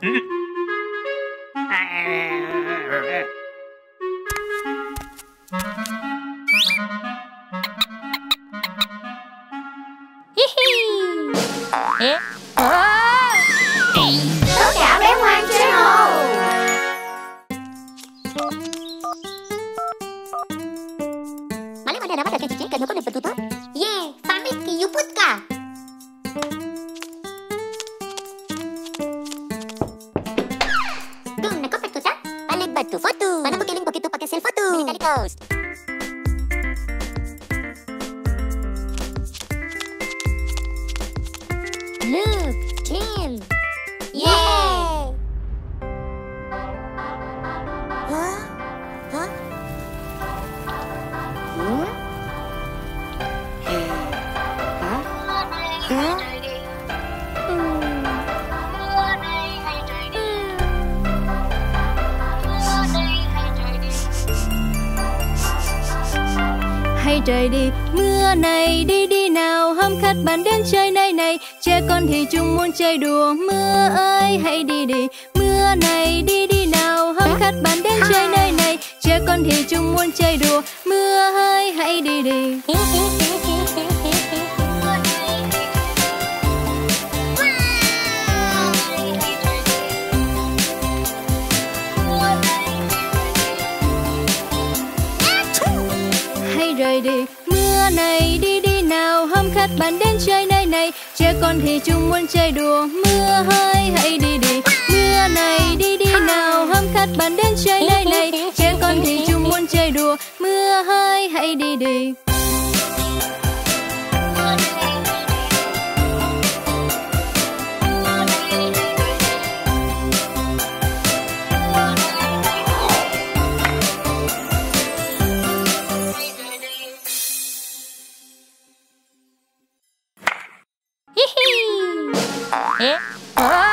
Tất cả bé ngoan chơi hồ. Mali mana dapat dekat cincin kalau kau dapat tutup? Yeah, pamit ke Yuputka. Kung nakapag tutak, balik batu foto. Paano magaling pag ito pakai selfie foto? Military Coast. Look, Tim. Yeah. Huh? Huh? Hmm? Huh? Huh? Hay trời đi, mưa này đi đi nào, hâm khách bạn đến chơi nơi này. Trẻ con thì chúng muốn chơi đùa, mưa ơi hãy đi đi. Mưa này đi đi nào, hâm khách bạn đến chơi nơi này. Trẻ con thì chúng muốn chơi đùa, mưa ơi hãy đi đi. Hay rời đi, mưa này đi đi nào, hâm khách bạn đến chơi nơi này. Trẻ con thì chúng muốn chơi đùa, mưa ơi hãy đi đi. Mưa này đi đi nào, hâm khách bạn đến chơi nơi này. Trẻ con thì chúng muốn chơi đùa, mưa ơi hãy đi đi. Eh?